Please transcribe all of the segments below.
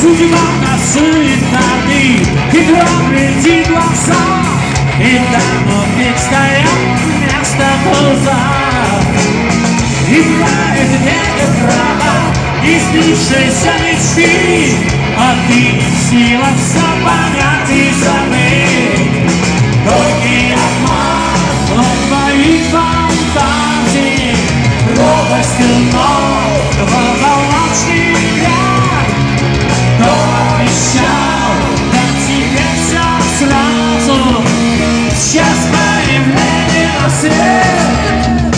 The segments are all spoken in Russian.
Судьба насует нады, хитро глядит глаза, и там вновь стоят вместо пуза. Играет ветер трава, не сбившейся мечты, а ты в силах все понять и забыть. Долгий обман, но твоих фантазий, робость но волночный ряд. Кто обещал дать тебе все сразу, сейчас появление на свет.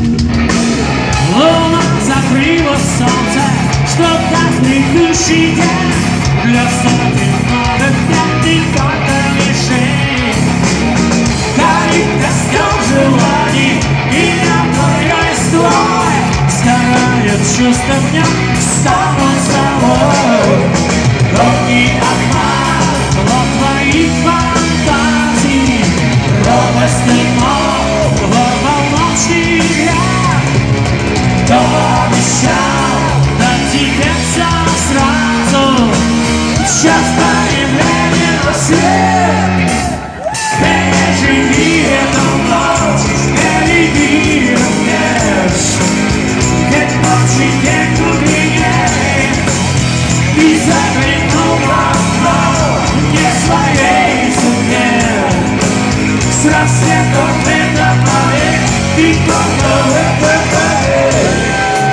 Луна закрыла солнце, что даст грядущий день. Для сотен новых лет и только лишей. Горит костер желаний, и твоей стволой сгорает чувство в нем само собой. Долгий обман, но твоих фантазий, робость и волночный град. Кто обещал дать тебе все сразу, сейчас появление на свет. Переживи эту ночь, перейди вверх, ведь ночи не глубиннее. И заглянул в окно не своей судьбе. С рассветом это парень, и только в это парень.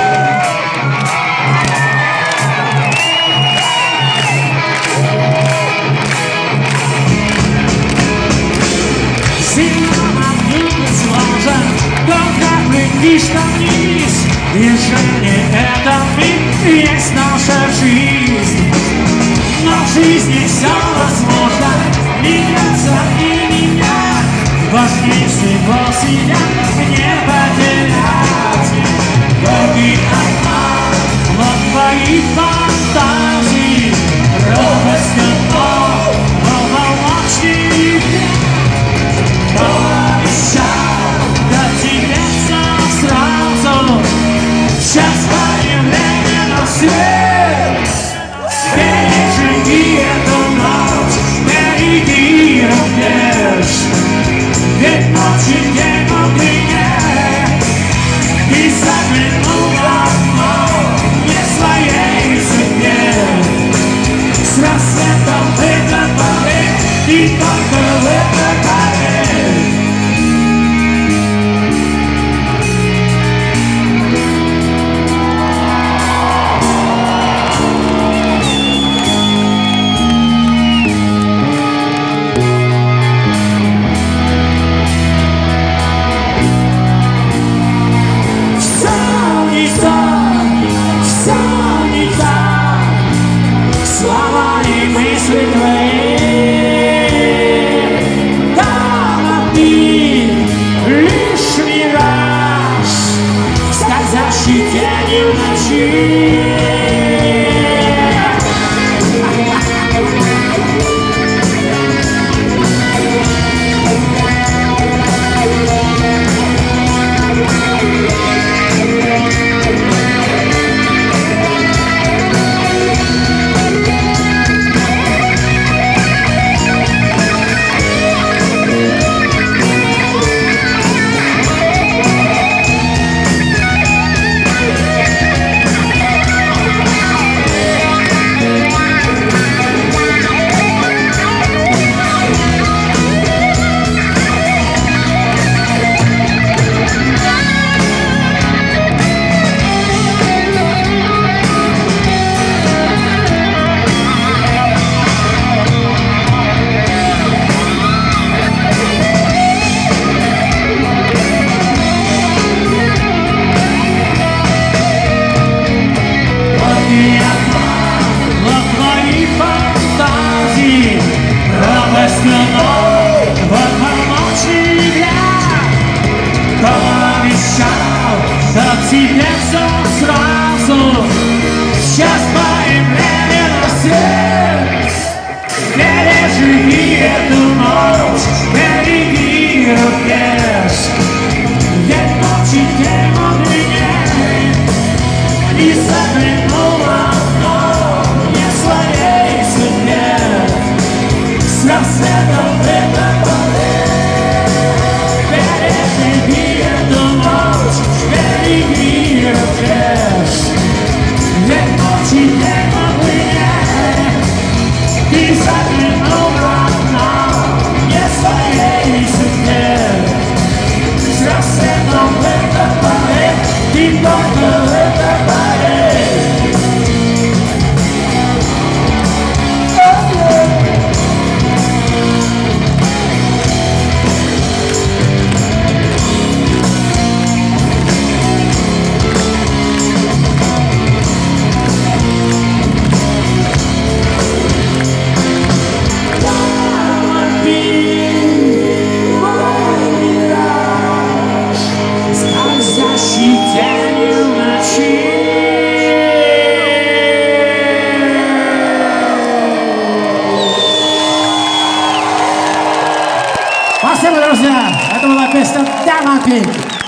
Лишь там вниз, движение это миг, есть наша жизнь. Но в жизни все возможно, меняться и менять. Важнее всего себя не потерять. Долгий обман, но твои фантазии, робость но волночный град. Кто обещал дать тебе сразу, сейчас появление на свет. Переживи эту ночь, перейди вверх, ведь ночи не мудренее. И заглянул в окно не своей судьбе. С рассветом в этот парень, и только в этот парень. Тебе все сразу, сейчас появление на свет. Переживи эту ночь, перейди вверх, ведь ночи не мудренее. И заглянул в окно не своей теперь мы пленяли. Ты заглянул в окно, не своей судьбе. С рассветом в этом баре, ты только в этом баре. Спасибо, друзья! Это была песня «Diamond King».